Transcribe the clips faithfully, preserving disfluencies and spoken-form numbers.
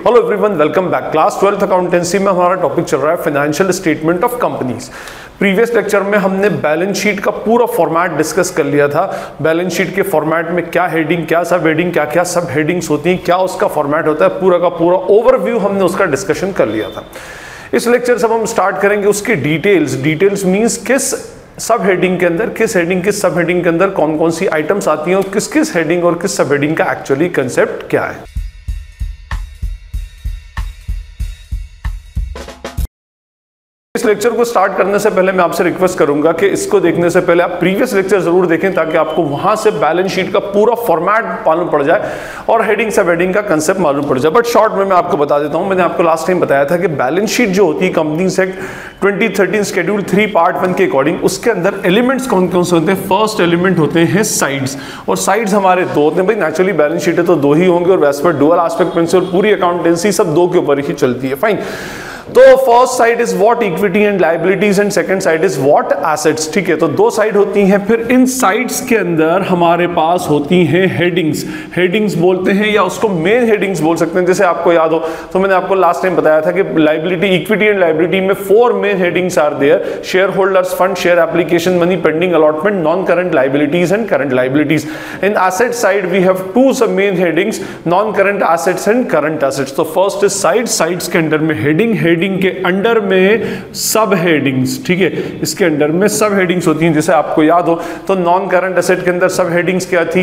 Hello everyone, welcome back. Class twelfth accountancy में हमारा topic चल रहा है financial statement of companies. Previous lecture में हमने बैलेंस शीट का पूरा फॉर्मेट डिस्कस कर लिया था। बैलेंस शीट के फॉर्मेट में क्या हेडिंग, क्या सब हेडिंग, क्या क्या सब हेडिंग्स होती हैं, क्या उसका फॉर्मेट होता है, पूरा का पूरा ओवरव्यू हमने उसका डिस्कशन कर लिया था। इस लेक्चर से हम स्टार्ट करेंगे उसके डिटेल्स। डिटेल्स मीन्स किस सब हेडिंग के अंदर, किस हेडिंग किस सब हेडिंग के अंदर कौन कौन सी आइटम्स आती हैं और किस किस हेडिंग और किस सब हेडिंग का एक्चुअली कंसेप्ट क्या है। इस लेक्चर को स्टार्ट करने से पहले मैं आपसे रिक्वेस्ट करूंगा कि इसको देखने से पहले आप प्रीवियस लेक्चर जरूर देखें ताकि आपको वहां से बैलेंस शीट का पूरा फॉर्मेट मालूम पड़ जाए और हेडिंग सब हेडिंग का कंसेप्ट मालूम पड़ जाए। बट शॉर्ट में मैं आपको बता देता हूं, मैंने आपको लास्ट टाइम बताया था कि बैलेंस शीट जो होती है companies act twenty thirteen schedule three part one के अकॉर्डिंग, उसके अंदर एलिमेंट्स कौन कौन से होते हैं। फर्स्ट एलिमेंट होते हैं साइड्स, और साइड्स हमारे दो होते हैं। भाई नेचुरली बैलेंस शीट है तो दो ही होंगे और वैसे पर डुअल एस्पेक्ट प्रिंसिपल पूरी अकाउंटेंसी सब दो के ऊपर ही चलती है। फाइन। तो first side is what equity and liabilities and second side is what assets. ठीक है, तो दो साइड होती हैं। फिर इन साइड्स के अंदर हमारे पास होती हैं हेडिंग्स। हेडिंग्स बोलते हैं या उसको मेन हेडिंग्स बोल सकते हैं। जैसे आपको याद हो तो मैंने आपको लास्ट टाइम बताया था कि लायबिलिटी, इक्विटी एंड लायबिलिटी में four main headings are there: share holders fund, share application money, pending allotment, non current liabilities and current liabilities. In asset side we have two sub main headings: non current assets and current assets. तो first is side, sides के अंदर में heading, heading के under में सब headings. ठीक है, इसके अंडर में सब हेडिंग्स होती हैं। जैसे आपको याद हो तो नॉन करंट एसेट के अंदर सब हेडिंग्स क्या थी?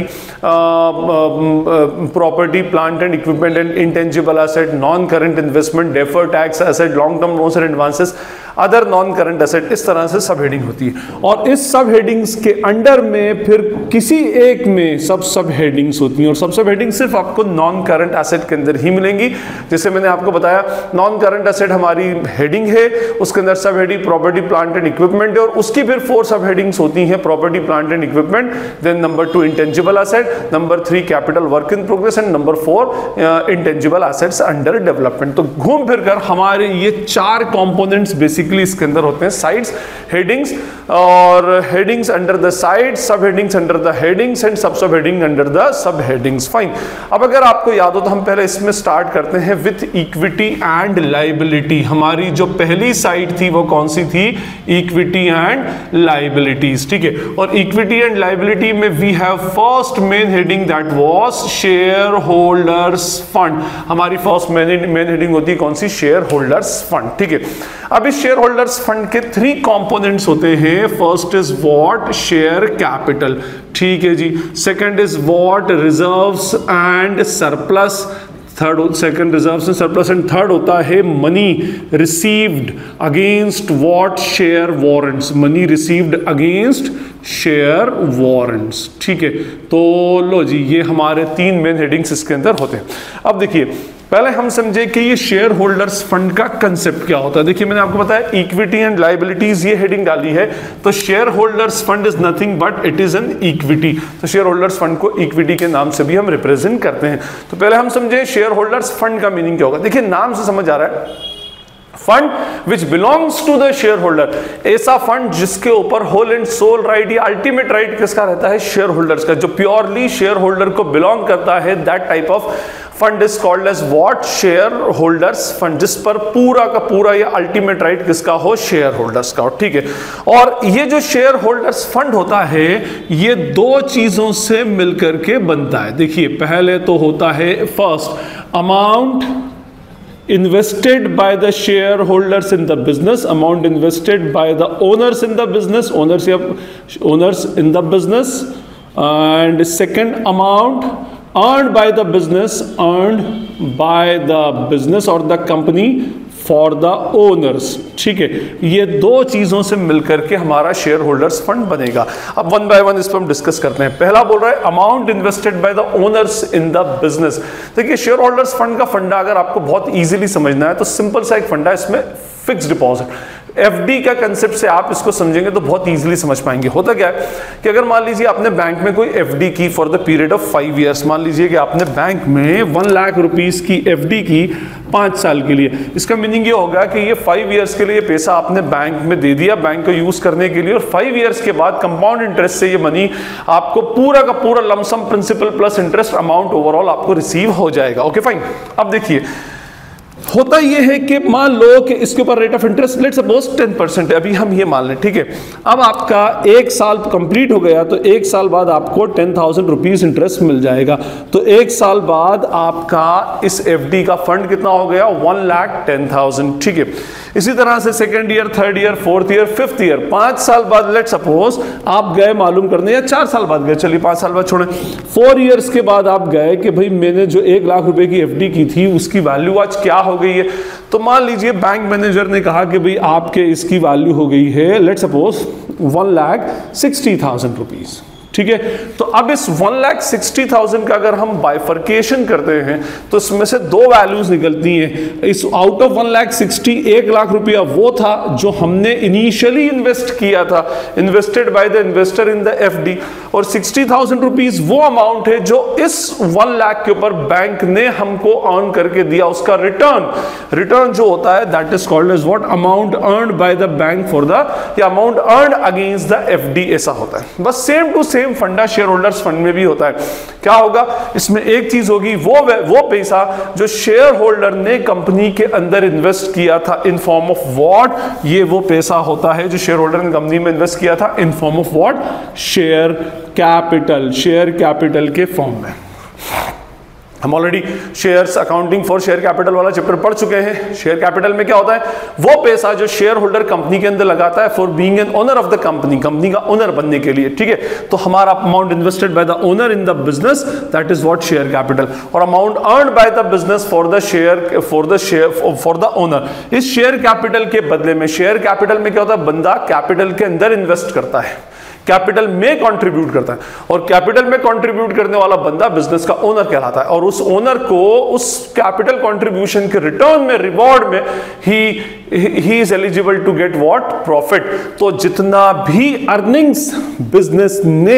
Property, plant and equipment and intangible asset, non current investment, deferred tax asset, long term loans and advances, other non current asset. इस तरह से सब हेडिंग होती है और इस सब हेडिंग्स के अंडर में फिर किसी एक में सब सब हेडिंग्स होती हैं और सब सब हेडिंग सिर्फ आपको नॉन करंट एसेट के अंदर ही मिलेंगी। जैसे मैंने आपको बताया, नॉन करंट एसेट हमारी हेडिंग है, उसके अंदर sub heading property, plant and equipment है और उसकी फिर फोर सब हेडिंग्स होती हैं: property, plant and equipment, then number two intangible asset, number three capital work in progress and number four intangible assets under development. तो घूम फिर कर हमारे ये चार कंपोनेंट्स बेसिकली इसके अंदर होते हैं: साइड्स, हेडिंग्स और headings under the sides, sub headings under the headings and sub sub heading under the sub headings. Fine. अब अगर आपको याद हो तो हम पहले इसमें स्टार्ट करते हैं विथ इक्विटी एंड लायबिलिटी। हमारी जो पहली साइड थी वो कौन सी थी? Equity and liabilities. ठीक है, और इक्विटी एंड लायबिलिटी में we have first main heading that was share holders fund. हमारी फर्स्ट मेन मेन हेडिंग होती है कौन सी? Share holders fund. ठीक है, अब इस शेयर होल्डर्स फंड के थ्री कंपोनेंट्स होते हैं। First is what? Share capital. ठीक है जी। Second is what? Reserves and surplus. Third, second reserves and surplus and third होता है money received against what? Share warrants. Money received against share warrants. ठीक है, तो लो जी, ये हमारे तीन मेन हेडिंग्स इसके अंदर होते हैं। अब देखिए, पहले हम समझे कि ये शेयर होल्डर्स फंड का कंसेप्ट क्या होता है। देखिए, मैंने आपको बताया इक्विटी एंड लायबिलिटीज, ये हेडिंग डाली है। तो share holders fund is nothing but it is an equity. तो शेयर होल्डर्स फंड को इक्विटी के नाम से भी हम रिप्रेजेंट करते हैं। तो पहले हम समझे शेयर होल्डर्स फंड का मीनिंग क्या होगा। देखिए, नाम से समझ आ रहा है, fund which belongs to the share holder. ऐसा फंड जिसके ऊपर होल एंड सोल राइट या अल्टीमेट राइट किसका रहता है? शेयर होल्डर्स का, जो प्योरली शेयर होल्डर को बिलोंग करता है। That type of fund is called as what? Share holders fund, जिस पर पूरा का पूरा या अल्टीमेट राइट किसका हो? शेयर होल्डर्स का। ठीक है, और ये जो शेयर होल्डर्स फंड होता है ये दो चीजों से मिलकर के बनता है। देखिए, पहले तो होता है first amount invested by the shareholders in the business, amount invested by the owners in the business, owners owners in the business, and second amount earned by the business, earned by the business or the company for the owners. ठीक है, ये दो चीजों से मिलकर के हमारा share holders fund बनेगा। अब वन बाय वन इस पर हम डिस्कस करते हैं। पहला बोल रहा है amount invested by the owners in the business. देखिए, शेयर होल्डर्स फंड का फंडा अगर आपको बहुत इजीली समझना है तो सिंपल सा एक फंडा, इसमें फिक्स डिपॉजिट एफडी का कंसेप्ट से आप इसको समझेंगे तो बहुत इजीली समझ पाएंगे। होता क्या है कि अगर मान लीजिए आपने बैंक में कोई एफडी की for the period of five years, मान लीजिए कि आपने बैंक में वन लाख रुपीस की एफडी की पांच साल के लिए, इसका मीनिंग ये होगा कि ये फाइव इयर्स के लिए पैसा आपने बैंक में दे दिया बैंक को यूज करने के लिए, और फाइव इयर्स के बाद कंपाउंड इंटरेस्ट से ये मनी आपको पूरा का पूरा lumpsum principal plus interest amount overall आपको रिसीव हो जाएगा। Okay fine. अब देखिए होता ये है कि मान लो कि इसके ऊपर rate of interest let's suppose ten percent है, अभी हम ये मान लें, ठीक है। अब आपका एक साल कंप्लीट हो गया तो एक साल बाद आपको टेन थाउजेंड रुपीज इंटरेस्ट मिल जाएगा। तो एक साल बाद आपका इस एफडी का फंड कितना हो गया, वन लाख टेन थाउजेंड, ठीक है। इसी तरह से second year, third year, fourth year, fifth year, पांच साल बाद लेट्स सपोज आप गए मालूम करने, या चार साल बाद गए, चलिए पांच साल बाद छोड़ें, फोर ईयर्स के बाद आप गए कि भाई मैंने जो एक लाख रुपए की एफडी की थी उसकी वैल्यू आज क्या हो गई है। तो मान लीजिए बैंक मैनेजर ने कहा कि भाई आपके इसकी वैल्यू हो गई है let's suppose one lakh sixty thousand rupees, ठीक है। तो अब इस वन लाख सिक्सटी थाउजेंड का अगर हम बाइफर्केशन करते हैं तो इसमें से दो वैल्यूज निकलती हैं। इस out of one lakh sixty, एक लाख रुपया वो था जो हमने इनिशियली इन्वेस्ट किया था, invested by the investor in the FD, और सिक्सटी थाउजेंड रुपीज वो अमाउंट है जो इस वन लाख के ऊपर बैंक ने हमको अर्न करके दिया, उसका रिटर्न रिटर्न जो होता है that is called as what, amount earned by the bank for the, या amount earned against the FD, ऐसा होता है। बस सेम टू सेम फंडा शेयर होल्डर्स फंड में भी होता है। क्या होगा इसमें, एक चीज होगी, वो वो पैसा जो शेयर होल्डर ने कंपनी के अंदर इन्वेस्ट किया था इन फॉर्म ऑफ व्हाट, ये वो पैसा होता है जो शेयर होल्डर ने कंपनी में इन्वेस्ट किया था in form of what, share capital, share capital के फॉर्म में। हम already shares accounting for share capital वाला चैप्टर पढ़ चुके हैं। शेयर कैपिटल में क्या होता है, वो पैसा जो शेयर होल्डर कंपनी के अंदर लगाता है for being an owner of the company, company का ओनर बनने के लिए, ठीक है। तो हमारा amount invested by the owner in the business that is what share capital, और amount earned by the business for the share for the share for the owner. इस शेयर कैपिटल के बदले में, शेयर कैपिटल में क्या होता है, बंदा कैपिटल के अंदर इन्वेस्ट करता है, कैपिटल में कंट्रीब्यूट करता है, और कैपिटल में कंट्रीब्यूट करने वाला बंदा बिजनेस का ओनर कहलाता है, और उस ओनर को उस कैपिटल कंट्रीब्यूशन के रिटर्न में, रिवॉर्ड में ही he is eligible to get what, profit. तो जितना भी अर्निंग्स बिजनेस ने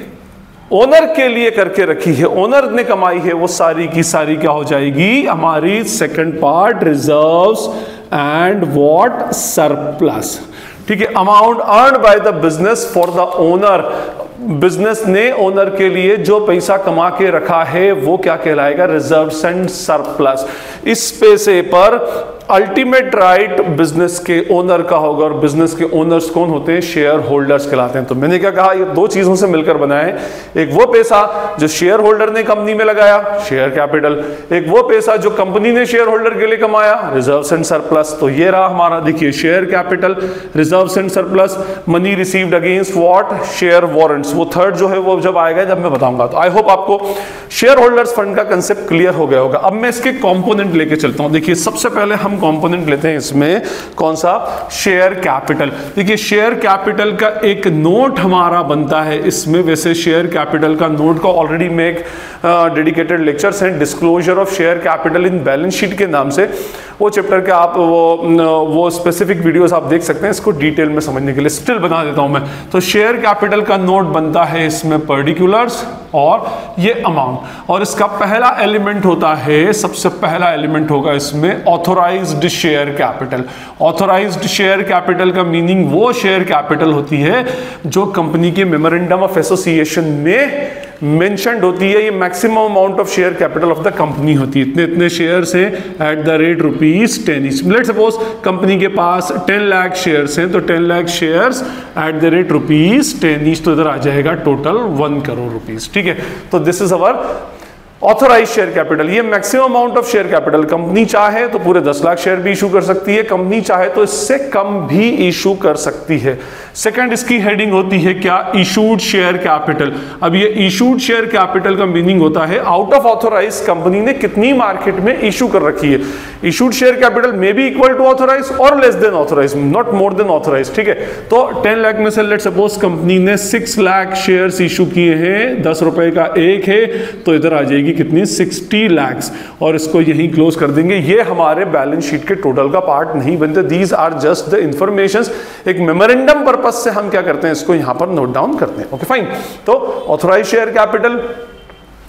ओनर के लिए करके रखी है, ओनर ने कमाई है, वो सारी की सारी क्या हो जाएगी, हमारी second part reserves and what, surplus, ठीक है। Amount earned by the business for the owner, business ने ओनर के लिए जो पैसा कमा के रखा है वो क्या कहलाएगा, रिजर्व्स एंड सरप्लस। इस पैसे पर अल्टीमेट राइट बिजनेस के ओनर का होगा, और बिजनेस के ओनर्स कौन होते हैं, शेयर होल्डर्स कहलाते हैं। तो मैंने क्या कहा, ये दो चीजों से मिलकर बना है, एक वो पैसा जो शेयर होल्डर ने कंपनी में लगाया, शेयर कैपिटल, एक वो पैसा जो कंपनी ने शेयर होल्डर के लिए कमाया, रिजर्व्स एंड सरप्लस। तो ये रहा हमारा, देखिए, share capital, reserves and surplus, money received against what, share warrants. वो थर्ड जो है वो जब आएगा जब मैं बताऊंगा। तो आई होप आपको शेयर होल्डर्स फंड का कंसेप्ट क्लियर हो गया होगा। अब मैं इसके कंपोनेंट लेके चलता हूं। देखिए, सबसे पहले हम कंपोनेंट लेते हैं इसमें, कौन सा, शेयर कैपिटल। देखिए, शेयर कैपिटल का एक नोट हमारा बनता है इसमें। वैसे शेयर कैपिटल का नोट का ऑलरेडी मैं एक डेडिकेटेड लेक्चर्स हैं, disclosure of share capital in balance sheet के नाम से, वो चैप्टर के आप वो वो स्पेसिफिक वीडियोस आप देख सकते हैं इसको डिटेल में समझने के लिए। स्टिल बता देता हूं मैं। तो शेयर कैपिटल का नोट बनता है इसमें पर्टिकुलर्स और ये अमाउंट, और इसका पहला एलिमेंट होता है, सबसे पहला एलिमेंट होगा इसमें authorised share capital. Authorised share capital का मीनिंग वो शेयर कैपिटल होती है जो कंपनी के मेमोरेंडम ऑफ एसोसिएशन में मेंशन्ड होती है। ये maximum amount of share capital of the company होती है, इतने इतने शेयर्स हैं at the rate rupees ten each. Let's suppose company के पास टेन लाख शेयर्स हैं, तो ten lakh shares at the rate rupees ten each, तो इधर आ जाएगा टोटल वन करोड़ रुपीज, ठीक है। तो this is our authorise share capital. ये maximum amount of share capital, company चाहे तो पूरे दस लाख शेयर भी इशू कर सकती है, कंपनी चाहे तो इससे कम भी इशू कर सकती है। सेकंड इसकी हेडिंग होती है क्या, इशूड शेयर कैपिटल। अब ये इशूड शेयर कैपिटल का मीनिंग होता है आउट ऑफ ऑथोराइज कंपनी ने कितनी मार्केट में इशू कर रखी है। Issued share capital may be equal to authorise और less than authorise, not more than authorise, ठीक है। तो टेन लाख में से लेट सपोज कंपनी ने सिक्स लाख शेयर्स इशू किए हैं, दस रुपए का एक है, तो इधर आ जाएगी कितनी, सिक्सटी लैक्स, और इसको यहीं क्लोज कर देंगे। ये हमारे बैलेंस शीट के टोटल का पार्ट नहीं बनते, these are just the informations. एक मेमोरेंडम पर्पस से हम क्या करते हैं, इसको यहां पर नोट डाउन करते हैं। Okay fine. तो authorise share capital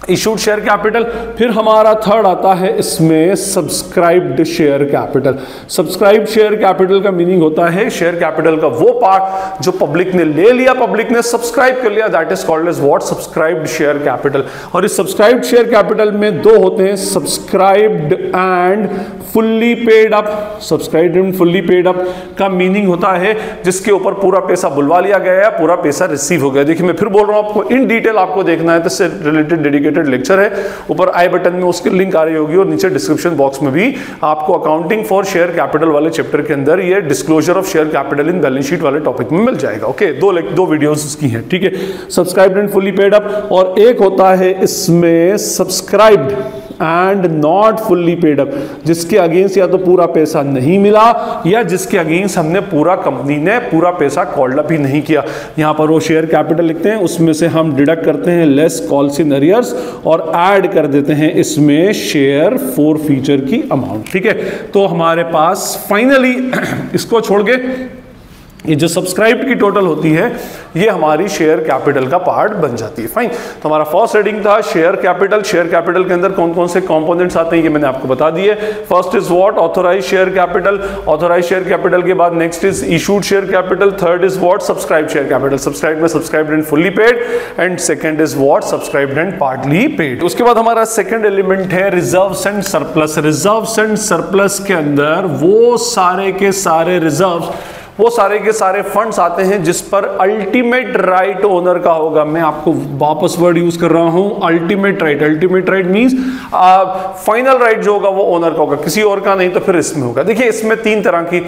issued share capital. फिर हमारा थर्ड आता है इसमें subscribed share capital. Subscribed share capital का मीनिंग होता है शेयर कैपिटल का वो पार्ट जो पब्लिक ने ले लिया, पब्लिक ने सब्सक्राइब कर लिया, that is called as what, subscribed share capital. और इस सब्सक्राइब्ड शेयर कैपिटल में दो होते हैं, subscribed and fully paid up. Subscribed and fully paid up का मीनिंग होता है जिसके ऊपर पूरा पैसा बुलवा लिया गया है, पूरा पैसा रिसीव हो गया। देखिए मैं फिर बोल रहा हूं, आपको इन डिटेल आपको देखना है तो इससे रिलेटेड डेडिकेटेड लेक्चर है, ऊपर आई बटन में उसकी लिंक आ रही होगी और नीचे डिस्क्रिप्शन बॉक्स में भी आपको अकाउंटिंग फॉर शेयर कैपिटल वाले चैप्टर के अंदर ये disclosure of share capital in balance sheet वाले टॉपिक में मिल जाएगा। ओके, दो दो वीडियोस उसकी हैं, ठीक है। Subscribed and fully paid up, और एक होता है इसमें subscribed and not fully paid up, जिसके अगेंस्ट या तो पूरा पैसा नहीं मिला या जिसके अगेंस्ट हमने पूरा कंपनी ने पूरा पैसा कॉल्ड अप ही नहीं किया। यहां पर वो शेयर कैपिटल लिखते हैं, उसमें से हम डिडक्ट करते हैं लेस कॉल्स इन अरियर्स और ऐड कर देते हैं इसमें शेयर फोर फीचर की अमाउंट, ठीक है। तो हमारे पास फाइनली इसको छोड़ के ये जो सब्सक्राइब की टोटल होती है ये हमारी शेयर कैपिटल का पार्ट बन जाती है। फाइन, तो हमारा फर्स्ट हेडिंग था शेयर कैपिटल। शेयर कैपिटल के अंदर कौन कौन से कंपोनेंट्स आते हैं ये मैंने आपको बता दिए। First is what, authorise share capital. Authorise share capital के बाद next is issued share capital. Third is what, subscribe share capital. Subscribe में subscribed and fully paid, and second is what, subscribed and partly paid. उसके बाद हमारा second element है reserves and surplus. Reserves and surplus के अंदर वो सारे के सारे रिजर्व्स, वो सारे के सारे फंड्स आते हैं जिस पर अल्टीमेट राइट ओनर का होगा। मैं आपको वापस वर्ड यूज कर रहा हूं, ultimate right. Ultimate right means final right जो होगा वो ओनर का होगा, किसी और का नहीं, तो फिर इसमें होगा। देखिए इसमें तीन तरह की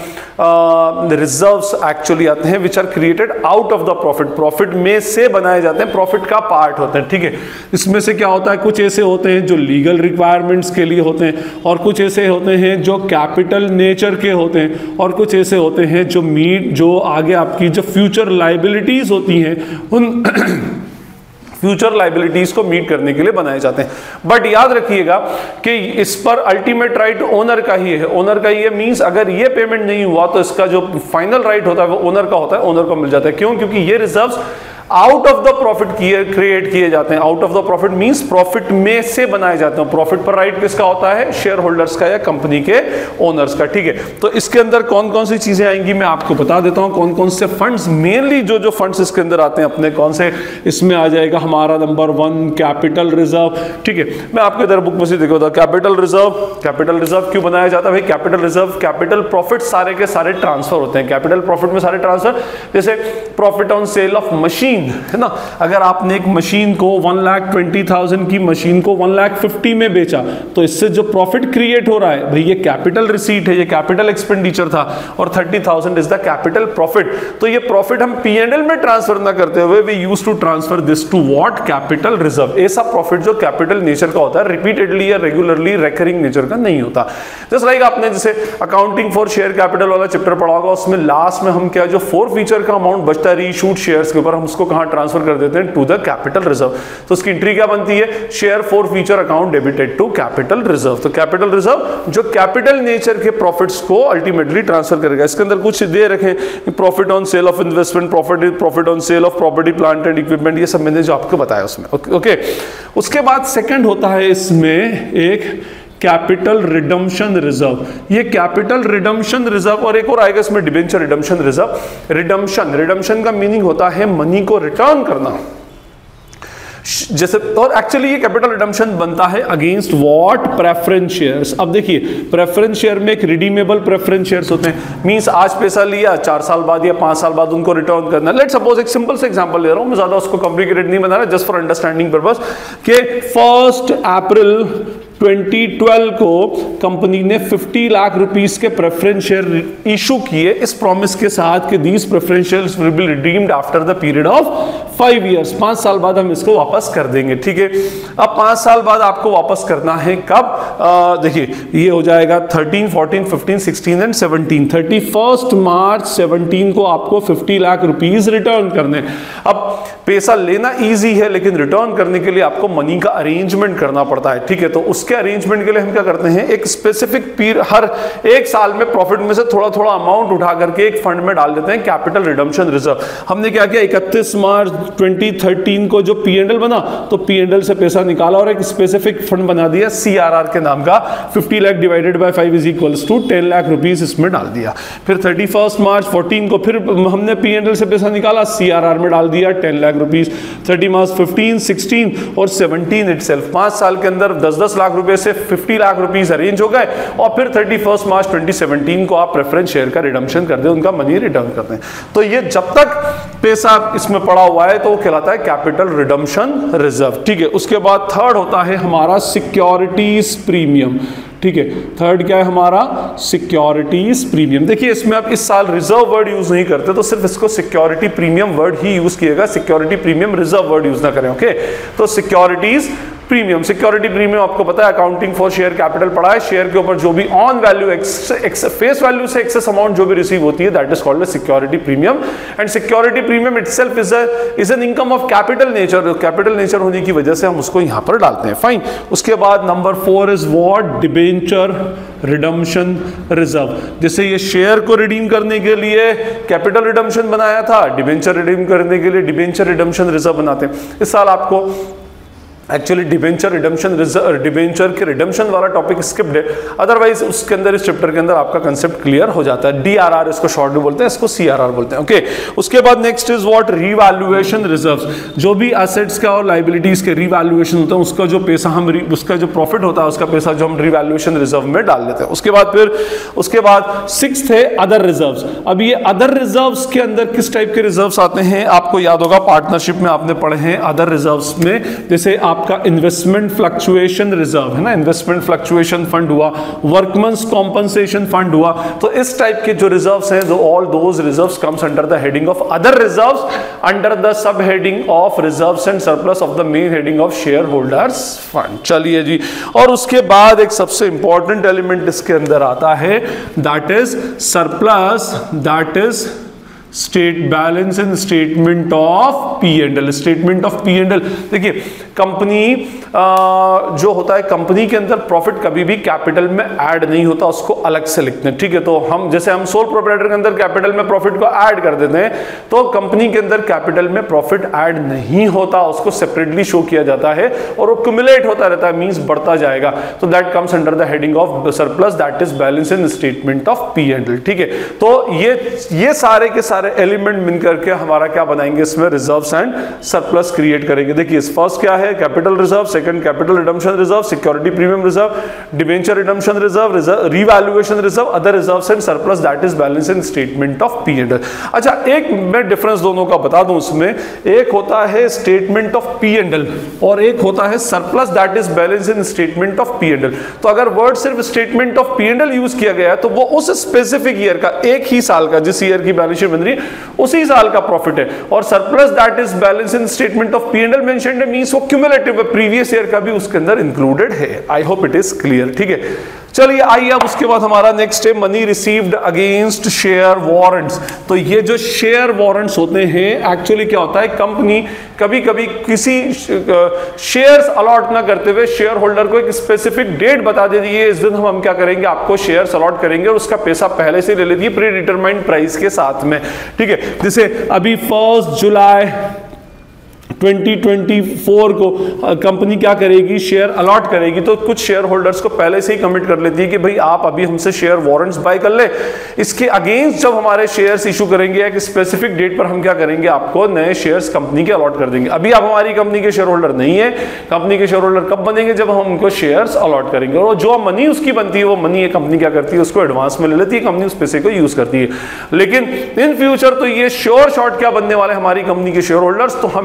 रिजर्व्स एक्चुअली आते हैं which are created out of the profit. Profit में से बनाए जाते हैं, प्रॉफिट का पार्ट होते हैं, ठीक है। इसमें से क्या होता है, कुछ ऐसे होते हैं जो लीगल रिक्वायरमेंट्स के लिए होते हैं, और कुछ ऐसे होते हैं जो कैपिटल नेचर के होते हैं, और कुछ ऐसे होते हैं जो मीट जो आगे आपकी जो फ्यूचर लाइबिलिटीज होती हैं उन फ्यूचर लाइबिलिटीज को मीट करने के लिए बनाए जाते हैं। बट याद रखिएगा कि इस पर अल्टीमेट राइट ओनर का ही है। ओनर का ही है मींस अगर ये पेमेंट नहीं हुआ तो इसका जो फाइनल राइट होता है वो ओनर का होता है, ओनर को मिल जाता है। क्यों? क्योंकि ये reserves out of the profit किए क्रिएट किए जाते हैं। Out of the profit means profit में से बनाए जाते हैं। प्रॉफिट पर राइट किसका होता है? शेयर होल्डर्स का या कंपनी के ओनर्स का, ठीक है। तो इसके अंदर कौन कौन सी चीजें आएंगी मैं आपको बता देता हूं। कौन कौन से फंड्स, मेनली जो जो फंड्स इसके अंदर आते हैं अपने कौन से, इसमें आ जाएगा हमारा नंबर वन कैपिटल रिजर्व, ठीक है। मैं आपके इधर बुक में से देखो था कैपिटल रिजर्व। कैपिटल रिजर्व क्यों बनाया जाता है भाई? कैपिटल रिजर्व, कैपिटल प्रॉफिट सारे के सारे ट्रांसफर होते हैं। कैपिटल प्रॉफिट में सारे ट्रांसफर, जैसे profit on sale of machine है ना। अगर आपने एक मशीन को वन लाख ट्वेंटी थाउजेंड की मशीन को वन लाख फिफ्टी में बेचा तो इससे जो प्रॉफिट क्रिएट हो रहा है भाई ये कैपिटल रिसीट है, ये कैपिटल एक्सपेंडिचर था, और thirty thousand is the capital profit. तो ये प्रॉफिट हम पी एंड एल में ट्रांसफर ना करते हुए we use to transfer this to what, capital reserve. ऐसा प्रॉफिट जो कैपिटल नेचर का होता है, रिपीटेडली या रेगुलरली रिकरिंग नेचर का नहीं होता। जस्ट लाइक आपने जैसे अकाउंटिंग फॉर शेयर कैपिटल वाला चैप्टर पढ़ा होगा, उसमें लास्ट में हम क्या जो फोर फीचर का अमाउंट बचता है रीइश्यूड शेयर्स के ऊपर, हम उसको कहां ट्रांसफर कर देते हैं? To the capital reserve. तो उसकी एंट्री क्या बनती है? Share forfeiture account debited to capital reserve. तो कैपिटल रिजर्व जो कैपिटल नेचर के प्रॉफिट्स को अल्टीमेटली ट्रांसफर करेगा। इसके अंदर कुछ दे रखे profit on sale of investment, profit profit on sale of property plant and equipment, ये सब मैंने जो आपको बताया उसमें, ओके। उसके बाद सेकंड होता है इसमें एक कैपिटल रिडम्पशन रिजर्व। ये कैपिटल रिडम्पशन रिजर्व, और एक और आएगा इसमें debenture redemption reserve. Redemption redemption का मीनिंग होता है मनी को रिटर्न करना, जैसे, और एक्चुअली ये कैपिटल रिडम्पशन बनता है अगेंस्ट व्हाट? Preference shares. अब देखिए प्रेफरेंस शेयर में एक रिडीमेबल प्रेफरेंस शेयर्स होते हैं, मींस आज पैसा लिया, चार साल बाद या पांच साल बाद उनको रिटर्न करना। लेट सपोज एक सिंपल से एग्जांपल ले रहा हूं मैं, ज्यादा उसको कॉम्प्लिकेटेड नहीं बना रहा, जस्ट फॉर अंडरस्टैंडिंग पर्पस, कि फर्स्ट अप्रैल ट्वेंटी ट्वेल्व को कंपनी ने फिफ्टी लाख रुपीस के प्रेफरेंस शेयर इशू किए इस प्रॉमिस के साथ कि these preference shares will be redeemed after the period of five years. पांच साल बाद हम इसको वापस कर देंगे, ठीक है। अब पांच साल बाद आपको वापस करना है कब? देखिए ये हो जाएगा thirteen, fourteen, fifteen, sixteen and seventeen. Thirty first March seventeen को आपको फिफ्टी लाख रुपीस रिटर्न करने। अब पैसा लेना इजी है लेकिन रिटर्न करने के लिए आपको मनी का अरेंजमेंट करना पड़ता है, ठीक है। तो उसके अरेंजमेंट के लिए हम क्या करते हैं, एक स्पेसिफिक पीरियड हर एक साल में प्रॉफिट में से थोड़ा थोड़ा अमाउंट उठा करके एक फंड में डाल देते हैं, कैपिटल रिडम्पशन रिजर्व। हमने क्या किया, इकतीस मार्च दो हज़ार तेरह को जो पी एंड एल बना तो पी एंड एल से पैसा निकाला और एक स्पेसिफिक फंड बना दिया सी आर आर के नाम का, पचास लाख divided by five is equals to ten lakh rupees इसमें डाल दिया। फिर थर्टी फर्स्ट मार्च चौदह को फिर हमने पी एंड एल से पैसा निकाला, सी आर आर में डाल दिया ten lakh rupees. Thirty March fifteen, sixteen और सेवनटीन इटसेल्फ पांच साल के अंदर दस दस लाख रुपए से पचास लाख रुपीस अरेंज हो गए और फिर thirty first March twenty seventeen को आप प्रेफरेंस शेयर का रिडम्पशन कर दें, उनका मनी रिटर्न करते हैं। तो ये जब तक पैसा इसमें पड़ा हुआ है तो वो कहलाता है कैपिटल रिडम्पशन रिजर्व, ठीक है। उसके बाद थर्ड होता है हमारा सिक्योरिटीज प्रीमियम, ठीक है। थर्ड क्या है हमारा, सिक्योरिटीज प्रीमियम। देखिए इसमें आप इस साल रिजर्व वर्ड यूज नहीं करते तो सिर्फ इसको सिक्योरिटी प्रीमियम वर्ड ही यूज किएगा, security premium reserve word use ना करें, ओके। तो सिक्योरिटीज प्रीमियम, सिक्योरिटी प्रीमियम आपको पता है अकाउंटिंग फॉर शेयर कैपिटल पढ़ा है, शेयर के ऊपर जो भी ऑन वैल्यू फेस वैल्यू से एक्सेस अमाउंट जो भी रिसीव होती है that is called a security premium. And security premium itself is a is an income of capital nature, capital nature होने की वजह से हम उसको यहां पर डालते हैं, फाइन। उसके बाद number four is what, debenture redemption reserve. जैसे ये शेयर को रिडीम करने के लिए कैपिटल रिडम्पशन बनाया था, डिबेंचर रिडीम करने के लिए डिबेंचर रिडम्पशन रिजर्व बनाते हैं। इस साल आपको actually debenture redemption reserve, debenture के रिडम्पशन वाला टॉपिक स्किप्ड है, अदरवाइज उसके अंदर इस चैप्टर के अंदर आपका कंसेप्ट क्लियर हो जाता है। डीआरआर इसको शॉर्ट में बोलते हैं, इसको सीआरआर बोलते हैं, ओके। उसके बाद next is what, revaluation reserves. जो भी एसेट्स का और लाइबिलिटीज के रीवैल्यूएशन होता है उसका जो पैसा हम उसका जो प्रॉफिट होता है उसका पैसा जो हम रीवैल्यूएशन रिजर्व में डाल देते हैं। उसके बाद फिर उसके बाद सिक्स्थ है अदर रिजर्व्स। अब ये अदर रिजर्व्स के अंदर किस टाइप के रिजर्व्स आते हैं, आपको याद होगा पार्टनरशिप में आपने पढ़े हैं अदर रिजर्व्स में, जैसे आपका इन्वेस्टमेंट फ्लक्चुएशन रिजर्व है ना, इन्वेस्टमेंट फ्लक्चुएशन फंड हुआ, वर्कमन्स कॉम्पनसेशन फंड हुआ। तो इस टाइप के जो रिजर्व्स हैं, जो all those reserves comes under the heading of other reserves under the sub heading of reserves and surplus of the main heading of share holders fund. चलिए जी, और उसके बाद एक सबसे इंपॉर्टेंट एलिमेंट इसके अंदर आता है that is surplus, that is state balance and statement of P and L. Statement of P and L, देखिए कंपनी जो होता है, कंपनी के अंदर प्रॉफिट कभी भी कैपिटल में ऐड नहीं होता, उसको अलग से लिखते हैं, ठीक है। तो हम जैसे हम सोल प्रोप्राइटर के अंदर कैपिटल में प्रॉफिट को ऐड कर देते हैं, तो कंपनी के अंदर कैपिटल में प्रॉफिट ऐड नहीं होता, उसको सेपरेटली शो किया जाता है और वो क्यूमुलेट होता रहता है, मींस बढ़ता जाएगा। तो that comes under the heading of surplus, that is balance in statement of P and L, ठीक है। तो ये ये सारे के सारे एलिमेंट मिलकर के हमारा क्या बनाएंगे, इसमें रिजर्व्स एंड सरप्लस क्रिएट करेंगे। देखिए फर्स्ट क्या है, capital reserve, second capital redemption reserve, security premium reserve, debenture redemption reserve, revaluation reserve, other reserves and surplus, that is balance in statement of P and L. अच्छा, एक मैं difference दोनों का बता दूं, उसमें एक होता है statement of P and L और एक होता है surplus, that is balance in statement of P and L. तो अगर वर्ड सिर्फ statement of P and L use किया गया है तो वो उस स्पेसिफिक ईयर का, एक ही साल का, जिस ईयर की बैलेंस शीट बन रही है उसी साल का प्रॉफिट है। और surplus, that is balance in statement of P and L mentioned है, मींस वो क्यूमुलेटिव है, प्रीवियस ईयर का भी उसके अंदर इंक्लूडेड है। I hope it is clear, ठीक है। चलिए आइए अब उसके बाद हमारा नेक्स्ट है money received against share warrants. तो ये जो शेयर वारंट्स होते हैं, एक्चुअली क्या होता है, कंपनी कभी कभी किसी शेयर्स अलॉट ना करते हुए शेयर होल्डर को एक स्पेसिफिक डेट बता देती है, इस दिन हम हम क्या करेंगे, आपको शेयर्स अलॉट करेंगे और उसका पैसा पहले से ले लेती है प्री डिटरमाइंड प्राइस के साथ में, ठीक है। जैसे अभी first July twenty twenty four को कंपनी क्या करेगी, शेयर अलॉट करेगी, तो कुछ शेयर होल्डर्स को पहले से ही कमिट कर लेती है कि भाई आप अभी हमसे शेयर वारंट्स बाय कर ले, इसके अगेंस्ट जब हमारे शेयर्स इशू करेंगे एक स्पेसिफिक डेट पर हम क्या करेंगे, आपको नए शेयर्स कंपनी के अलॉट कर देंगे। अभी आप हमारी कंपनी के शेयर होल्डर नहीं है, कंपनी के शेयर होल्डर कब बनेंगे, जब हम उनको शेयर्स अलॉट करेंगे, और जो मनी उसकी बनती है वो मनी ये कंपनी क्या करती है, उसको एडवांस में ले लेती है, कंपनी उस पैसे को यूज करती है। लेकिन इन फ्यूचर तो ये श्योर शॉर्ट क्या बनने वाले हमारी कंपनी के शेयर होल्डर्स, तो हम इनका नाम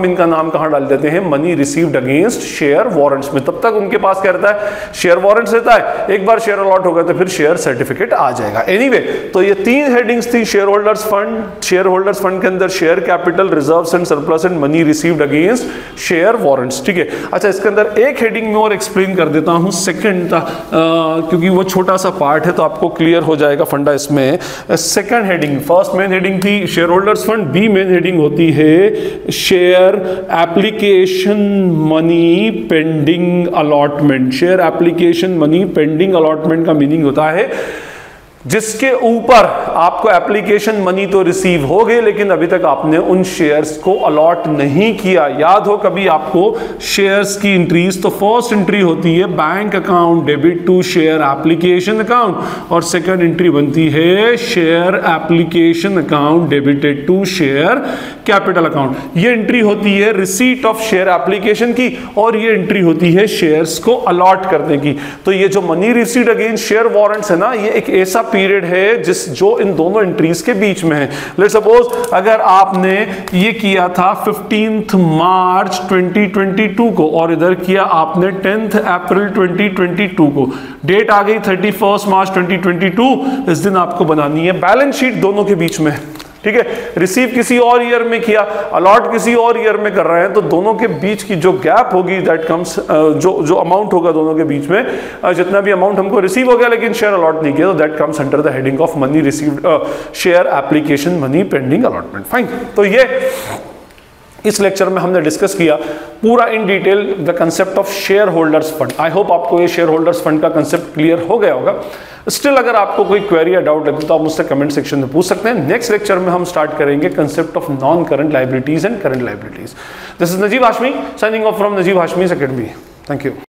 नाम कहां डाल देते हैं, money received against share warrants में। तब तक उनके पास क्या रहता है, शेयर वारंट्स रहता है। एक बार शेयर अलॉट हो गया तो फिर शेयर सर्टिफिकेट आ जाएगा। एनीवे anyway, तो ये तीन हेडिंग्स थी share holders fund, share holders fund के अंदर share capital, reserves and surplus and money received against share warrants. ठीक है, अच्छा इसके अंदर एक हेडिंग में और एक्सप्लेन कर देता हूं, सेकंड था क्योंकि वो छोटा सा पार्ट है तो आपको क्लियर हो जाएगा फंडा इसमें। Second heading, first main heading थी share holders fund, B main heading होती है share application money pending allotment. Share application money pending allotment का मीनिंग होता है जिसके ऊपर आपको एप्लीकेशन मनी तो रिसीव हो गए लेकिन अभी तक आपने उन शेयर्स को अलॉट नहीं किया। याद हो कभी आपको शेयर्स की एंट्रीज, तो फर्स्ट एंट्री होती है bank account debit to share application account और सेकंड एंट्री बनती है share application account debited to share capital account. ये एंट्री होती है रिसीट ऑफ शेयर एप्लीकेशन की और ये एंट्री होती है शेयर्स को अलॉट करने की। तो ये जो money received against share warrants है ना, ये एक ऐसा पीरियड है जिस जो इन दोनों एंट्रीज के बीच में है। लेट्स सपोज अगर आपने ये किया था fifteenth March twenty twenty two को और इधर किया आपने tenth April twenty twenty two को, डेट आ गई thirty first March twenty twenty two, इस दिन आपको बनानी है बैलेंस शीट दोनों के बीच में। ठीक है, रिसीव किसी और ईयर में किया, अलॉट किसी और ईयर में कर रहे हैं, तो दोनों के बीच की जो गैप होगी दैट कम्स, जो जो अमाउंट होगा दोनों के बीच में, जितना भी अमाउंट हमको रिसीव हो गया लेकिन शेयर अलॉट नहीं किया, तो that comes under the heading of money received share application money pending allotment. Fine, तो ये इस लेक्चर में हमने डिस्कस किया पूरा in detail the concept of share holders fund. I hope आपको ये शेयर होल्डर्स फंड का कंसेप्ट क्लियर हो गया होगा। स्टिल अगर आपको कोई क्वेरी या डाउट लगे तो आप मुझसे कमेंट सेक्शन में पूछ सकते हैं। नेक्स्ट लेक्चर में हम स्टार्ट करेंगे concept of non current liabilities and current liabilities. This is Najeeb Hashmi signing off from Najeeb Hashmi's academy. Thank you.